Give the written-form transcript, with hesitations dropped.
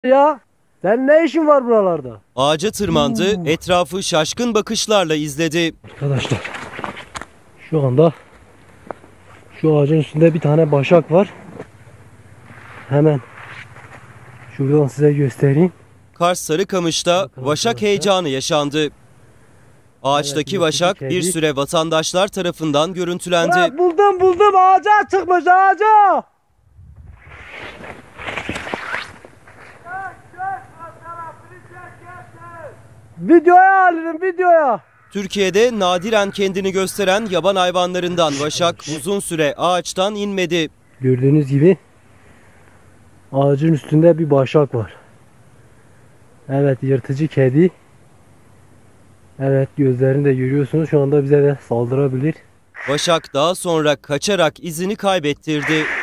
Ya sen ne işin var buralarda? Ağaca tırmandı, etrafı şaşkın bakışlarla izledi. Arkadaşlar şu anda şu ağacın üstünde bir tane başak var. Hemen şuradan size göstereyim. Kars Sarıkamış'ta vaşak heyecanı yaşandı. Ağaçtaki vaşak bir süre vatandaşlar tarafından görüntülendi. Bırak, buldum ağaca çıkmış ağaca. Videoya alırım videoya. Türkiye'de nadiren kendini gösteren yaban hayvanlarından vaşak uzun süre ağaçtan inmedi. Gördüğünüz gibi ağacın üstünde bir başak var. Evet, yırtıcı kedi. Evet, gözlerini de görüyorsunuz, şu anda bize de saldırabilir. Vaşak daha sonra kaçarak izini kaybettirdi.